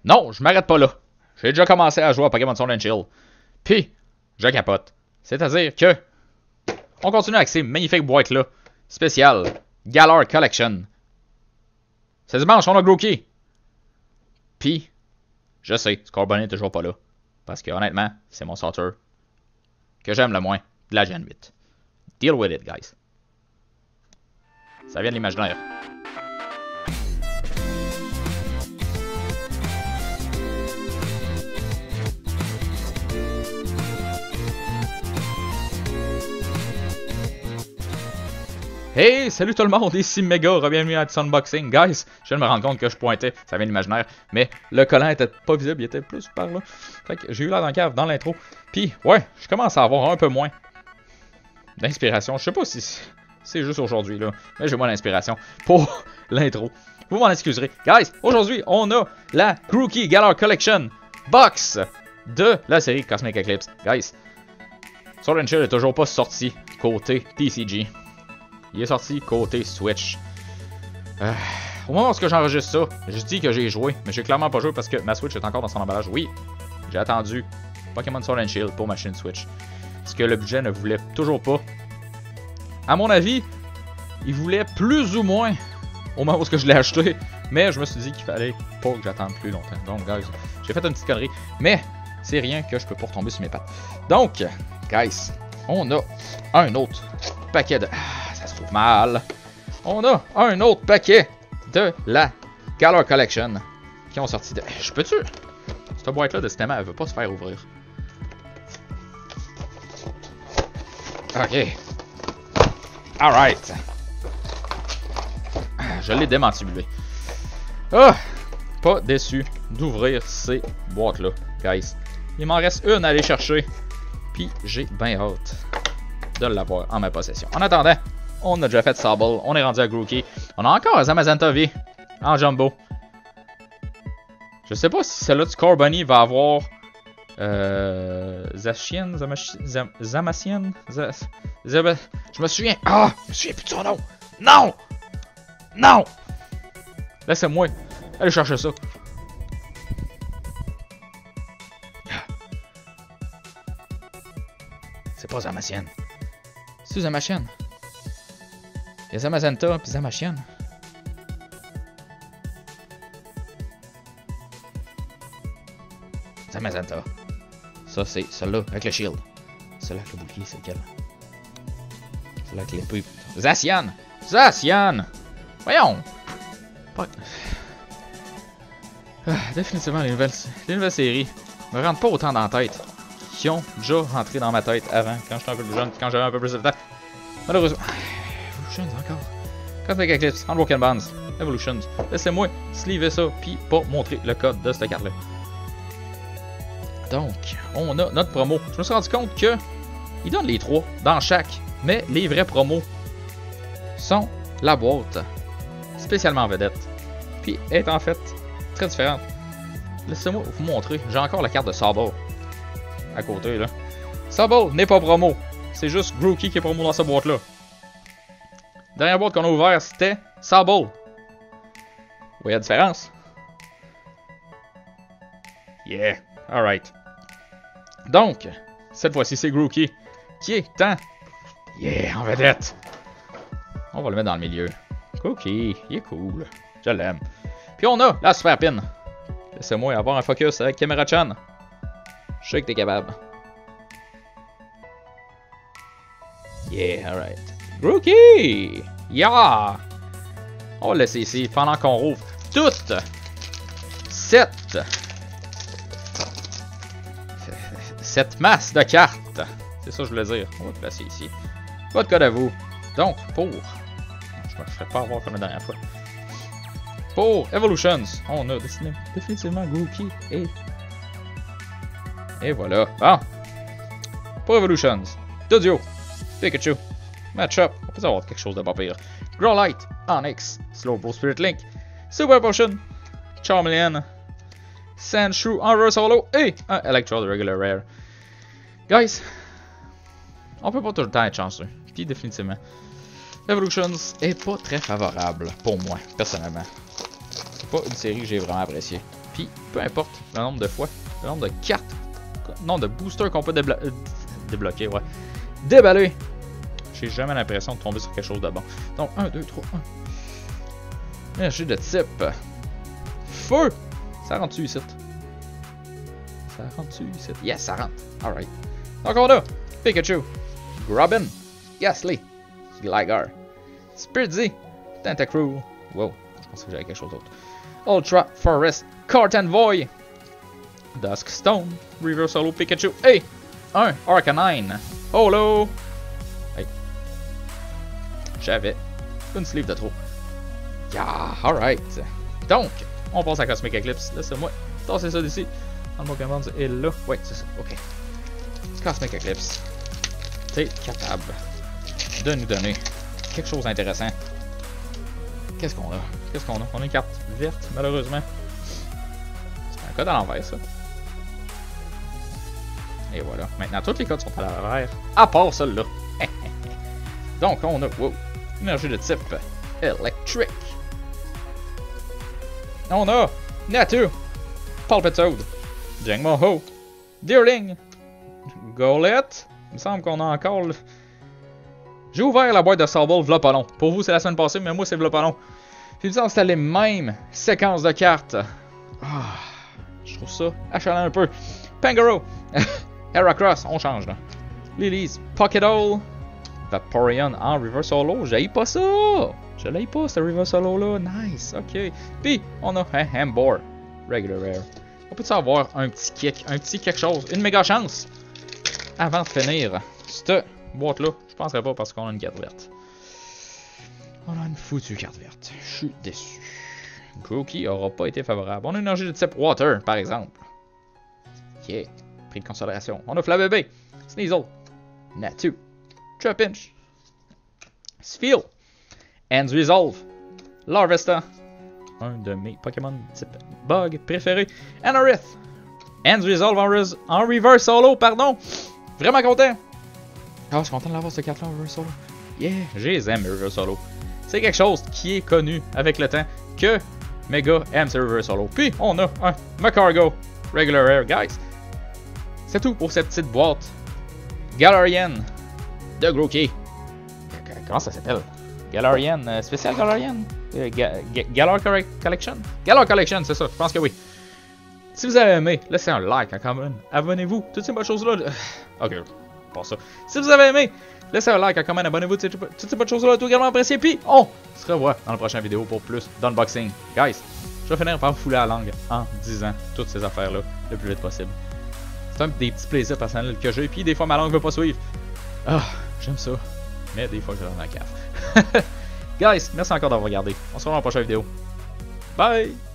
Non, je m'arrête pas là. J'ai déjà commencé à jouer à Pokémon Sword and Shield. Puis, je capote. C'est-à-dire que... On continue avec ces magnifiques boîtes-là. Spéciales. Galar Collection. C'est dimanche, on a Grookey. Puis, je sais, Scorbunny est toujours pas là. Parce que, honnêtement, c'est mon sorter que j'aime le moins de la Gen 8. Deal with it, guys. Ça vient de l'imaginaire. Hey, salut tout le monde, ici Mega, bienvenue à cet unboxing. Guys, je viens de me rendre compte que je pointais, ça vient de l'imaginaire, mais le collant était pas visible, il était plus par là. Fait que j'ai eu l'air dans le cave, dans l'intro. Puis, ouais, je commence à avoir un peu moins d'inspiration. Je sais pas si c'est juste aujourd'hui, là, mais j'ai moins d'inspiration pour l'intro. Vous m'en excuserez. Guys, aujourd'hui, on a la Grookey Galar Collection Box de la série Cosmic Eclipse. Guys, Sword and Shield est toujours pas sorti côté TCG. Il est sorti côté Switch. Au moment où j'enregistre ça, je dis que j'ai joué, mais j'ai clairement pas joué parce que ma Switch est encore dans son emballage. Oui, j'ai attendu Pokémon Sword and Shield pour ma chaîne Switch. Parce que le budget ne voulait toujours pas. À mon avis, il voulait plus ou moins au moment où je l'ai acheté. Mais je me suis dit qu'il fallait pas que j'attende plus longtemps. Donc, guys, j'ai fait une petite connerie. Mais c'est rien que je peux pas retomber sur mes pattes. Donc, guys, on a un autre paquet de... ça se trouve mal. On a un autre paquet de la Galar Collection qui ont sorti de... Je peux-tu? Cette boîte-là, décidément, elle veut pas se faire ouvrir. Ok. Alright. Je l'ai démantibulé. Ah! Pas déçu d'ouvrir ces boîtes-là, guys. Il m'en reste une à aller chercher. Puis j'ai bien hâte de l'avoir en ma possession. En attendant, on a déjà fait Sable, on est rendu à Grookey. On a encore un Zamazenta V en Jumbo. Je sais pas si celle-là de Scorbunny va avoir Zacian, Zamacian, je me souviens. Ah! Je me souviens plus de son nom. Non! Non! Laissez-moi aller chercher ça. C'est pas Zamacian. C'est Zamacian. Il y a Zamazenta puis Zamacian. Zamazenta. Ça, c'est celle-là avec le shield. Celle-là avec le bouclier, c'est lequel? Celle-là avec l'épée. Zacian! Zacian! Voyons! Pas... définitivement, les nouvelles séries me rentrent pas autant dans la tête. Qui ont déjà rentré dans ma tête avant, quand j'étais un peu plus jeune, quand j'avais un peu plus de temps. Malheureusement. Evolutions encore. Cosmic Eclipse, Unbroken Bonds, Evolutions. Laissez-moi sleever ça, puis pas montrer le code de cette carte-là. Donc, on a notre promo. Je me suis rendu compte que ils donnent les trois dans chaque, mais les vrais promos sont la boîte, spécialement vedette, puis est en fait très différente. Laissez-moi vous montrer. J'ai encore la carte de Sable à côté là. Sable n'est pas promo, c'est juste Grookey qui est promo dans cette boîte-là. Dernière boîte qu'on a ouverte, c'était Sable. Vous voyez la différence? Yeah, alright. Donc, cette fois-ci, c'est Grookey qui est en... Yeah, en vedette. On va le mettre dans le milieu. Grookey, il est cool. Je l'aime. Puis on a la Super Pin. Laissez-moi avoir un focus avec Caméra-chan. Je sais que t'es capable. Yeah, alright. Grookey! Yeah! On va le laisser ici pendant qu'on rouvre toute cette masse de cartes. C'est ça que je voulais dire. On va le placer ici. Votre code à vous. Donc, pour... Je me ferais pas avoir comme la dernière fois. Pour Evolutions, on a définitivement Grookey et voilà. Bon. Pour Evolutions, Dodio, Pikachu, Matchup, on peut avoir quelque chose de pas pire. Growlite, Onix, Slowbro Spirit Link, Super Potion, Charmeleon, Sandshrew en Reverse Holo et un Electrode Regular Rare. Guys, on peut pas tout le temps être chanceux. Puis définitivement, Evolutions est pas très favorable pour moi, personnellement. C'est pas une série que j'ai vraiment appréciée. Puis, peu importe le nombre de fois, le nombre de cartes, non, de boosters qu'on peut débloquer, ouais. Déballer. J'ai jamais l'impression de tomber sur quelque chose de bon. Donc, 1, 2, 3, 1. Énergie de type. Feu. Ça rentre-tu ici? Ça rentre-tu ici? Yes, ça rentre. Alright. Donc, on a Pikachu, Grubbin, Gastly, Gligar, Spiritzy, Tentacruel. Wow, je pensais que j'avais quelque chose d'autre. Ultra Forest, Cartenvoy, Duskstone, Reverse Holo Pikachu, et un Arcanine. Holo! Hey. J'avais une sleeve de trop. Yeah, alright. Donc, on passe à Cosmic Eclipse. Laissez-moi tasser ça d'ici. Dans le Pokémon est là. Ouais, c'est ça. Ok. Cosmic Eclipse. T'es capable de nous donner quelque chose d'intéressant. Qu'est-ce qu'on a? Qu'est-ce qu'on a? On a une carte verte, malheureusement. C'est un code à l'envers, ça. Et voilà. Maintenant, toutes les codes sont à l'envers, à part celle-là. Donc, on a wow, énergie de type électrique. On a Natu, Palpitoad, Jangmo-Ho, Deerling, Golett. Il me semble qu'on a encore... J'ai ouvert la boîte de Sable v'là pas long. Pour vous, c'est la semaine passée, mais moi, c'est v'là pas long. Puis il me semble que c'était les mêmes séquences de cartes. Ah, je trouve ça achalant un peu. Pangoro, Heracross, on change là. Lilies, Pokédoll, Vaporeon en Reverse Holo. J'haïs pas ça! Je l'haïs pas, ce Reverse Holo là. Nice, ok. Puis, on a un Hambor, Regular Rare. On peut-tu avoir un petit kick, un petit quelque chose, une méga chance avant de finir cette boîte là? Je penserais pas parce qu'on a une carte verte. On a une foutue carte verte. Je suis déçu. Grookey aura pas été favorable. On a une énergie de type Water, par exemple. Yeah. Prix de considération. On a Flabébé, Sneasel, Natu, Trapinch, Spheal, End Resolve, Larvesta, un de mes Pokémon type Bug préférés, Anorith, End Resolve en Reverse Holo, pardon. Vraiment content. Ah, je suis content de l'avoir cette carte-là en Reverse Holo. Yeah, je les aime, Reverse Holo. C'est quelque chose qui est connu avec le temps que Mega aime ce Reverse Holo. Puis, on a un Magcargo Regular Rare, guys. C'est tout pour cette petite boîte Galarian de Grookey. Comment ça s'appelle? Galarian, spécial Galarian? Galar Collection? Galar Collection, c'est ça, je pense que oui. Si vous avez aimé, laissez un like, un comment, abonnez-vous, toutes ces bonnes choses-là. Ok, pas ça. Si vous avez aimé, laissez un like, un comment, abonnez-vous, toutes ces bonnes choses-là, tout également apprécié. Puis on se revoit dans la prochaine vidéo pour plus d'unboxing. Guys, je vais finir par me fouler la langue en disant toutes ces affaires-là le plus vite possible. C'est un des petits plaisirs personnels que j'ai, puis des fois ma langue veut pas suivre. Ah, j'aime ça. Mais des fois je dans la cave. Guys, merci encore d'avoir regardé. On se revoit dans la prochaine vidéo. Bye!